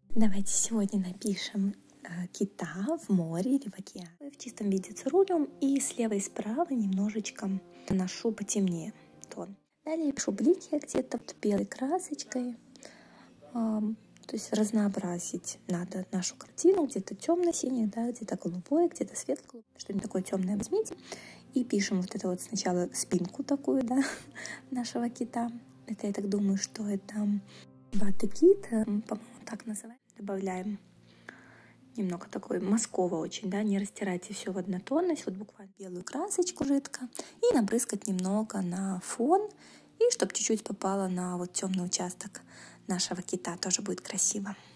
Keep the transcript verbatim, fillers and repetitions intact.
Давайте сегодня напишем э, кита в море или в океане. В чистом виде цирулем и слева и справа немножечко наношу потемнее тон. Далее пишу блики где-то вот белой красочкой. Э, то есть разнообразить надо нашу картину. Где-то темно-синий, да, где-то голубой, где-то светлый. Что-нибудь такое темное возьмите. И пишем вот это вот сначала спинку такую, да, нашего кита. Это я так думаю, что это батый-кит, по-моему, так называется. Добавляем немного такой мазково очень, да, не растирайте все в однотонность, вот буквально белую красочку жидко и набрызгать немного на фон, и чтобы чуть-чуть попало на вот темный участок нашего кита, тоже будет красиво.